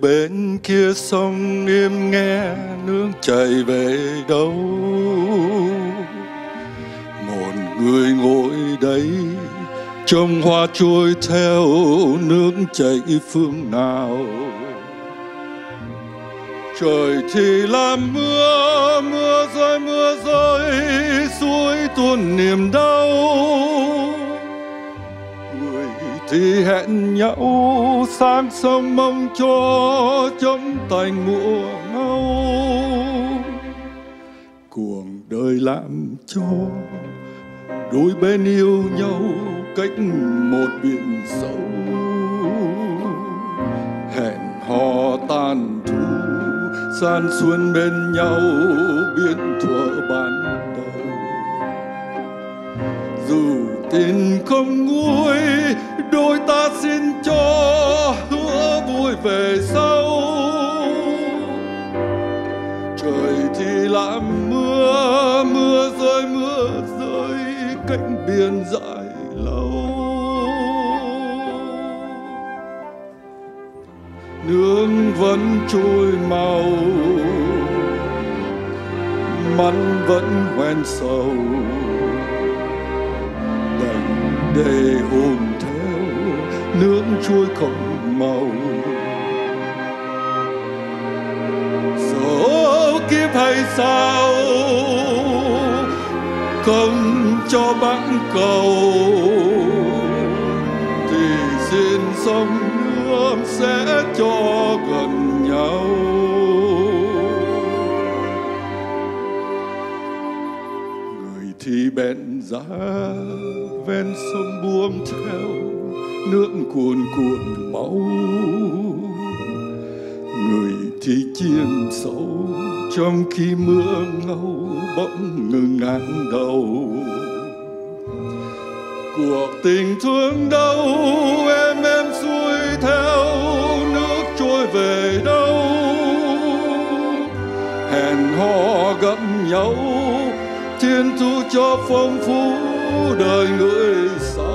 bên kia sông em nghe nước chảy về đâu. Một người ngồi đây trông hoa trôi theo nước chảy phương nào. Trời thì làm mưa, mưa rơi suối tuôn niềm đau. Người thì hẹn nhau sang sông mong cho chấm thành mùa ngâu. Cuộc đời làm cho đôi bên yêu nhau cách một biển sâu. Hẹn hò tàn thu san xuân bên nhau biết thuở ban đầu. Dù tình không nguôi đôi ta xin cho hứa vui về sau. Trời thì làm mưa, mưa rơi cánh biển dài lâu. Nước vẫn trôi mau, mắt vẫn hoen sầu, đành để ôm theo nước trôi không màu. Số kiếp hay sao không cho bẵng cầu, thì xin sông nước sẽ cho gần nhau. Người thì bèn giá ven sông buông theo nước cuồn cuộn máu. Người thì chìm sâu trong khi mưa ngâu bỗng ngừng ngang đầu. Cuộc tình thương đâu em xuôi theo nước trôi về đâu. Hẹn hò gặp nhau thiên thu cho phong phú đời người sau.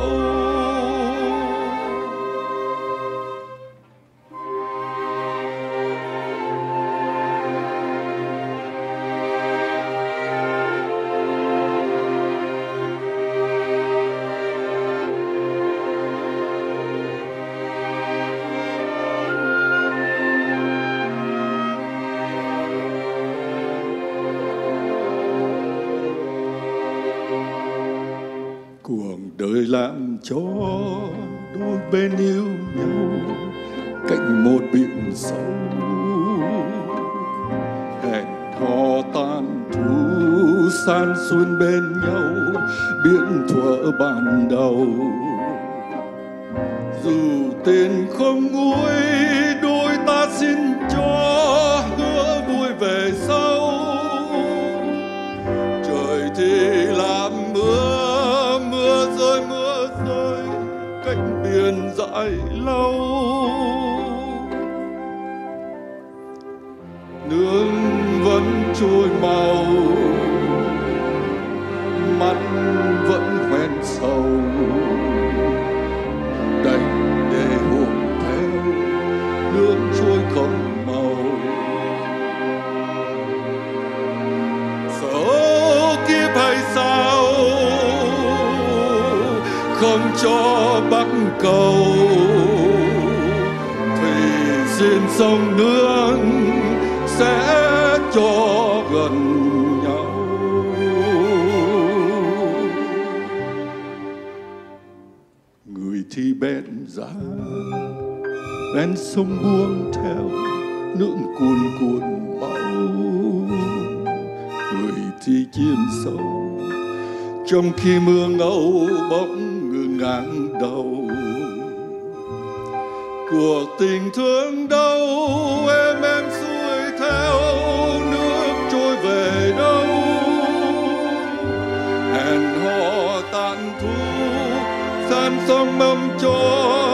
Cuộc đời làm cho đôi bên yêu nhau cạnh một biển sâu. Hẹn hò tàn thu san xuân bên nhau biển thuở ban đầu. Dù tình không nguôi đôi ta xin cho hứa vui về sau. Trời thì làm mưa rơi cánh biển dài lâu. Nước vẫn trôi mau, mắt vẫn hoen sầu, đành để ôm theo nước trôi không màu. Số kiếp hay sao không cho bắc cầu, thì xin sông nước sẽ cho gần nhau. Người thì bèn giá ven sông buông theo nước cuồn cuộn bão. Người thì chìm sâu trong khi mưa ngâu bỗng ngừng ngang đầu. Cuộc tình thương đâu em xuôi theo nước trôi về đâu. Hẹn hò tàn thu san sông mâm cho